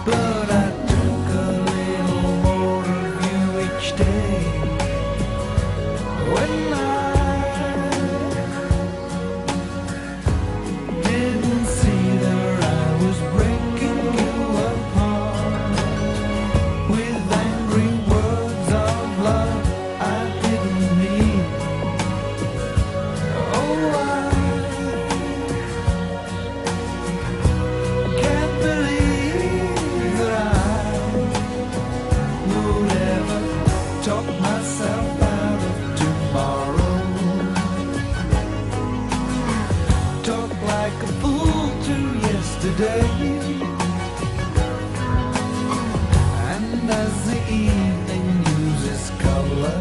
but I took a little more of you each day. When I didn't see that I was breaking you apart with angry words of love I didn't mean. Oh, I can't believe that I would ever talk myself out of tomorrow. Talk like a fool to yesterday. And as the evening loses color,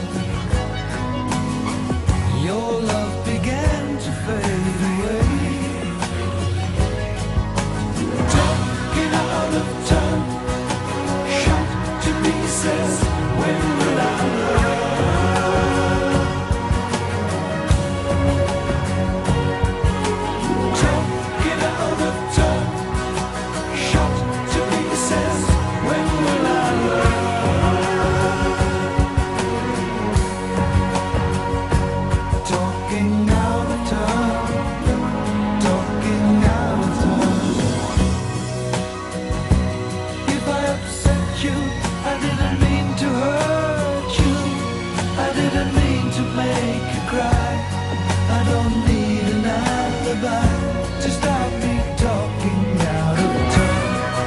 your love began to fade away. Talking out of turn, shot to pieces. When will I learn? Talking out of turn, shot to pieces. When will I learn? Talking out of turn, talking out of turn. If I upset you, I didn't mean to hurt you. I didn't mean to make you cry. I don't need an alibi to stop me talking out of turn.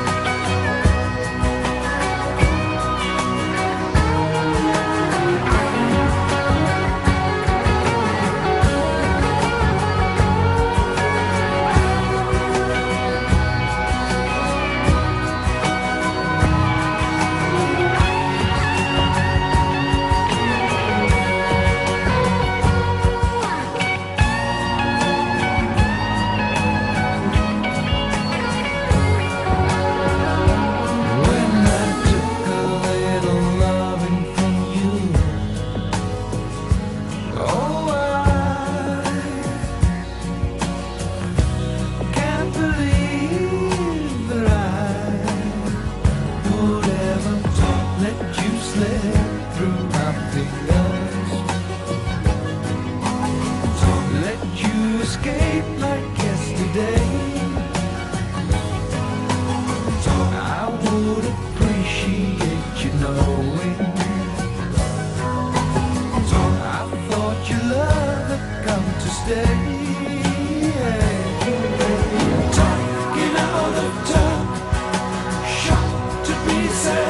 When I took a little loving from you, oh, I can't believe that I would ever let you slip through my fingers, let you escape like yesterday. I would appreciate you knowing I thought your love had come to stay. Talking out of turn, shot to pieces.